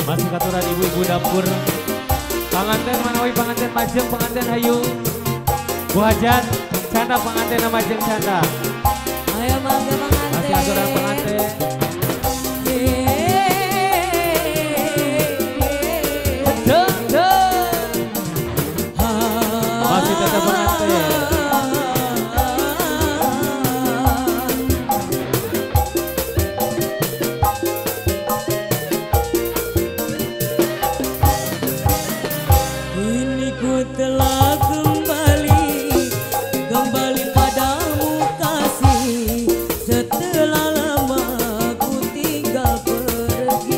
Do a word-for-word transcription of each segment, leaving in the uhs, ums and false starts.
Masih katuran ibu-ibu dapur. Panganten manawi panganten majeng, panganten hayu. Bu Hajat, canda panganten nama majeng canda. Ayo mangga panganten. Masih aturan panganten. Masih tetap pengantin. Ini ku telah kembali, kembali padamu kasih. Setelah lama ku tinggal pergi,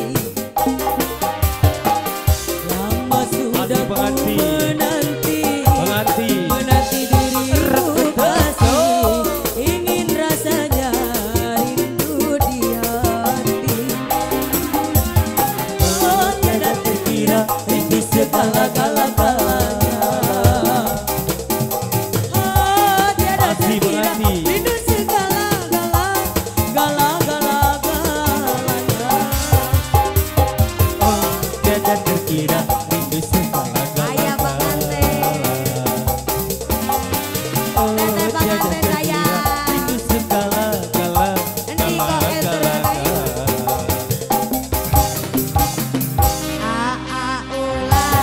lama sudah ku menanti, menanti dirimu kasih. Ingin rasanya rindu di hati. Oh tiada terkira rindu segala-gala-galanya. Oh tiada terkira rindu segala-gala, gala-gala-galanya. Oh, tiada terkira rindu segala-gala. Ayah pengantin, Oh, teteh tiada pengantin terkira saya. rindu segala-gala. Nanti kok itu lagi. Aa ulah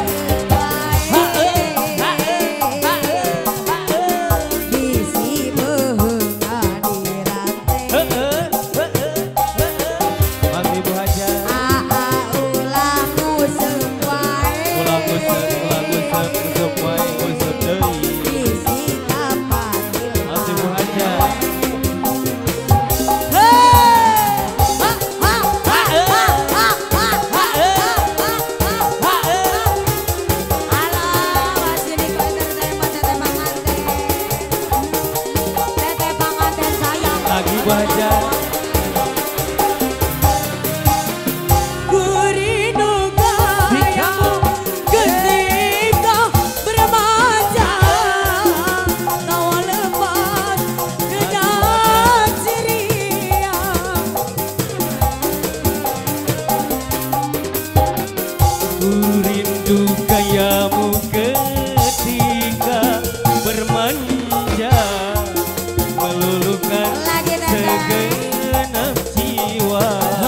bisi beunga dirante. Masih Bu Hajat. Aa ulah nguseup wae. Ulah gusep, ulah gusep, gusep wae, gusep deui. Bisi kapanggil Masih Bu Hajat. Lagi Bu Hajat. Ku rindu gayamu ketika bermanja, tawa lepas dengan ceria. Ku rindu gayamu ketika bermanja, meluluhkan Lagi, Teteh. segenap jiwa.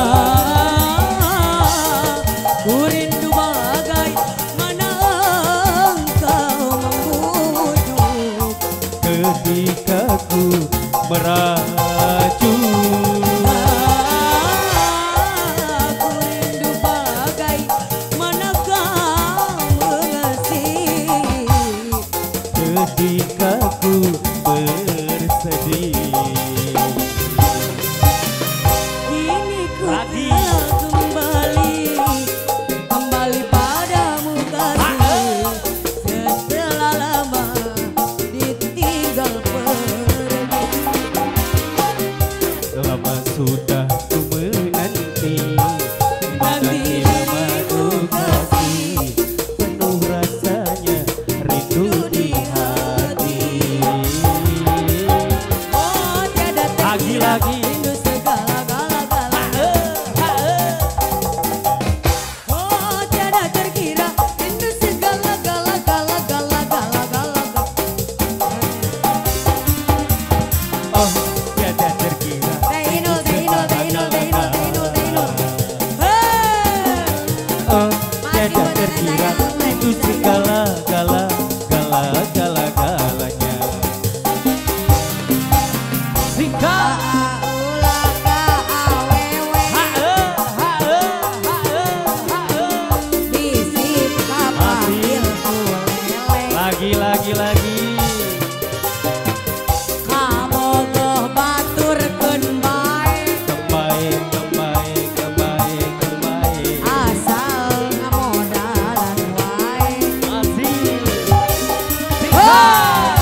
Ku rindu bagai mana engkau membujuk. Ketika ku meraju, Ku rindu bagai mana kau mengasihi. ketika ku bersedih. Kini ku Lagi. telah kembali, kembali padamu kasih. Setelah lama ditinggal pergi, Lama sudah ku menanti, menanti namamu kasih. Penuh rasanya rindu di hati. oh tiada terkira Lagi-lagi. rindu segala-gala-galanya. Oh tiada terkira rindu segala-gala-gala-gala-gala-gala-gala. Oh, tiada terkira. Teh Inul, Teh Inul, Teh Inul, Teh Inul, Teh Inul, Teh Inul. Hei. Oh, tiada terkira itu segala gala gala gala galanya. Singkat. Ulah ka awewe, bisi kapanggil ku lele. Lagi lagi lagi. Kamogoh baturkeun bae, Kembali kembali kembali kembali. asal ngamodalan wae. Masih. Oh!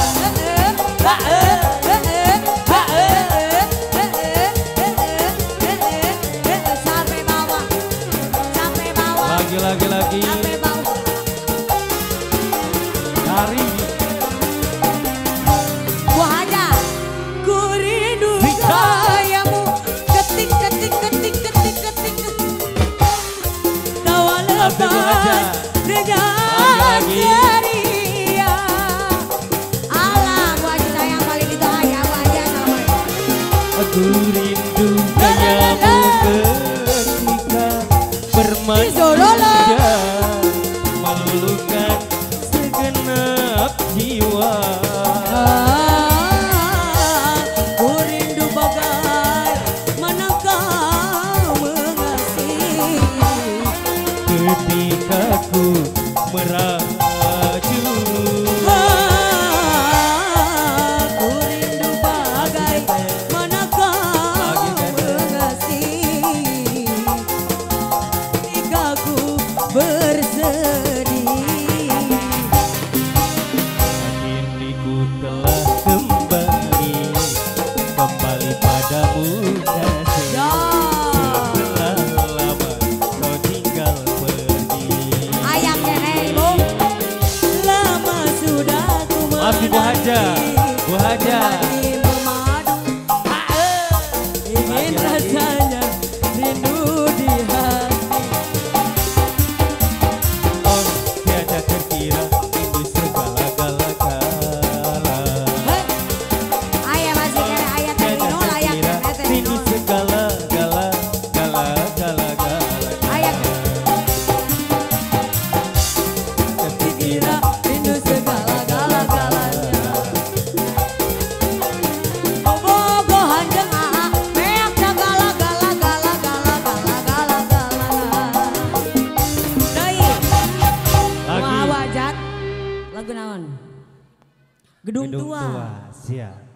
Sampai bawah, sampai bawah, Lagi lagi lagi. sampai bawah. Dari Bu Hajat, ku rindu gayamu ketik ketik ketik ketik ketik. Gedung Gedung Tua. Tua. Siap.